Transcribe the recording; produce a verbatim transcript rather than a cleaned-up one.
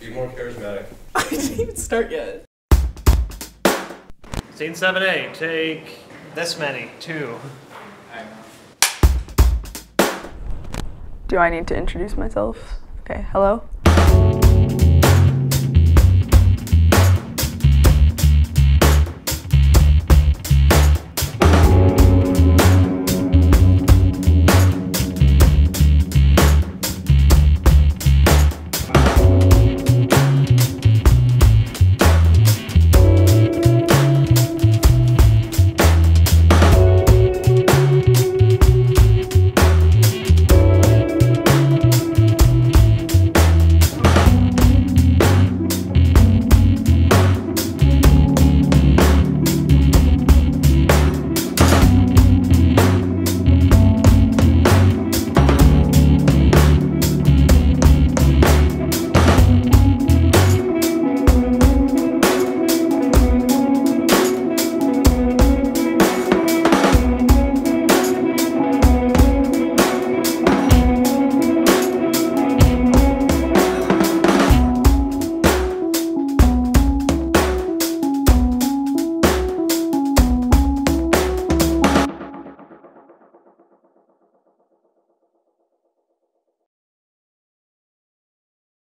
Be more charismatic. I didn't even start yet. Scene seven A, take this many, two. Do I need to introduce myself? Okay, hello?